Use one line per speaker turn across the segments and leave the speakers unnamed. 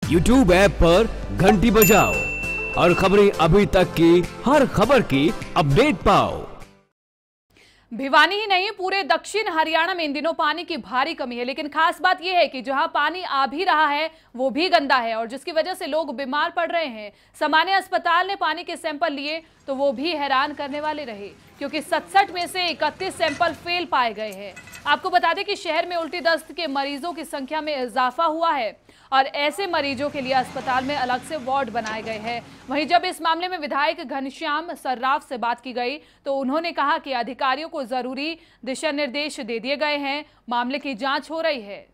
YouTube app पर घंटी बजाओ और खबरें अभी तक की हर खबर की अपडेट पाओ।
भिवानी ही नहीं, पूरे दक्षिण हरियाणा में इन दिनों पानी की भारी कमी है। लेकिन खास बात यह है कि जहां पानी आ भी रहा है वो भी गंदा है और जिसकी वजह से लोग बीमार पड़ रहे हैं। सामान्य अस्पताल ने पानी के सैंपल लिए तो वो भी हैरान करने वाले रहे, क्योंकि 67 में से 31 सैंपल फेल पाए गए हैं। आपको बता दें कि शहर में उल्टी दस्त के मरीजों की संख्या में इजाफा हुआ है और ऐसे मरीजों के लिए अस्पताल में अलग से वार्ड बनाए गए हैं। वहीं जब इस मामले में विधायक घनश्याम सर्राफ से बात की गई तो उन्होंने कहा कि अधिकारियों को जरूरी दिशा निर्देश दे दिए गए हैं, मामले की जांच हो रही है।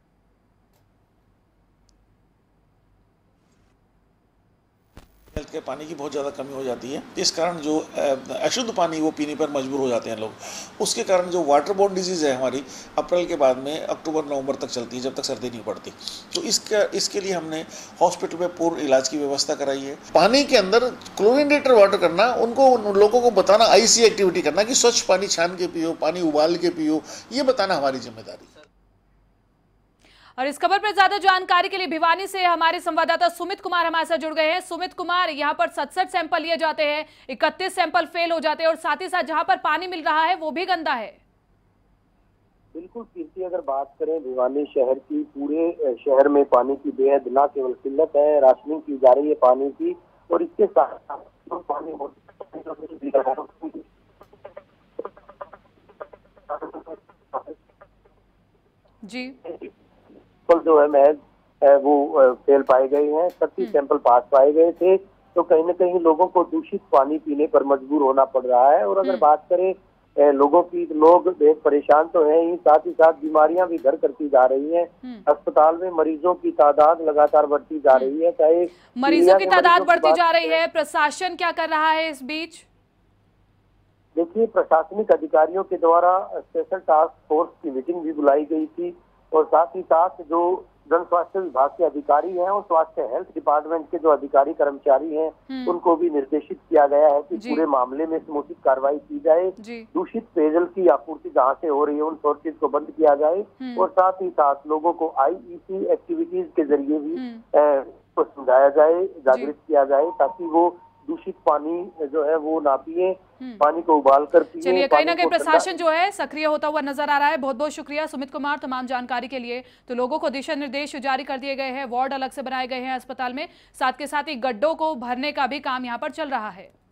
के पानी की बहुत ज़्यादा कमी हो जाती है, इस कारण जो अशुद्ध पानी वो पीने पर मजबूर हो जाते हैं लोग। उसके कारण जो वाटर बोर्न डिजीज़ है हमारी अप्रैल के बाद में अक्टूबर नवंबर तक चलती है, जब तक सर्दी नहीं पड़ती। तो इसके लिए हमने हॉस्पिटल में पूर्ण इलाज की व्यवस्था कराई है। पानी के अंदर क्लोरिनेटेड वाटर करना, उन लोगों को बताना, आईसी एक्टिविटी करना कि स्वच्छ पानी छान के पियो, पानी उबाल के पियो, ये बताना हमारी जिम्मेदारी है।
और इस खबर पर ज्यादा जानकारी के लिए भिवानी से हमारे संवाददाता सुमित कुमार हमारे साथ जुड़ गए हैं। सुमित कुमार, यहाँ पर 67 सैंपल लिए जाते हैं, 31 सैंपल फेल हो जाते हैं और साथ ही साथ जहाँ पर पानी मिल रहा है वो भी गंदा है।
बिल्कुल कीर्ति, अगर बात करें भिवानी शहर की, पूरे शहर में पानी की बेहद न केवल किल्लत है, राशनिंग की जा रही है पानी की, और इसके साथ पानी
जी
जो है महज वो फेल पाए गए हैं। 37 सैंपल पास पाए गए थे, तो कहीं न कहीं लोगों को दूषित पानी पीने पर मजबूर होना पड़ रहा है। और अगर बात करें लोगों की, लोग बेहद परेशान तो हैं ही, साथ ही साथ बीमारियां भी घर करती जा रही हैं। अस्पताल में मरीजों की तादाद लगातार बढ़ती जा रही है, चाहे
मरीजों की तादाद बढ़ती जा रही है, प्रशासन क्या कर रहा है इस बीच?
देखिए, प्रशासनिक अधिकारियों के द्वारा स्पेशल टास्क फोर्स की मीटिंग भी बुलाई गई थी और साथ ही साथ जो जन स्वास्थ्य विभाग के अधिकारी हैं और स्वास्थ्य हेल्थ डिपार्टमेंट के जो अधिकारी कर्मचारी हैं उनको भी निर्देशित किया गया है कि पूरे मामले में समुचित कार्रवाई की जाए। दूषित पेयजल की आपूर्ति जहाँ से हो रही है उन सोर्सेज को बंद किया जाए और साथ ही साथ लोगों को आईईसी एक्टिविटीज के जरिए भी समझाया जाए, जागृत किया जाए, ताकि वो दूषित पानी जो है वो ना पिए, पानी को उबाल कर पिए।
चलिए, कहीं ना कहीं प्रशासन जो है सक्रिय होता हुआ नजर आ रहा है। बहुत बहुत शुक्रिया सुमित कुमार तमाम जानकारी के लिए। तो लोगों को दिशा निर्देश जारी कर दिए गए हैं, वार्ड अलग से बनाए गए हैं अस्पताल में, साथ के साथ ही गड्ढों को भरने का भी काम यहाँ पर चल रहा है।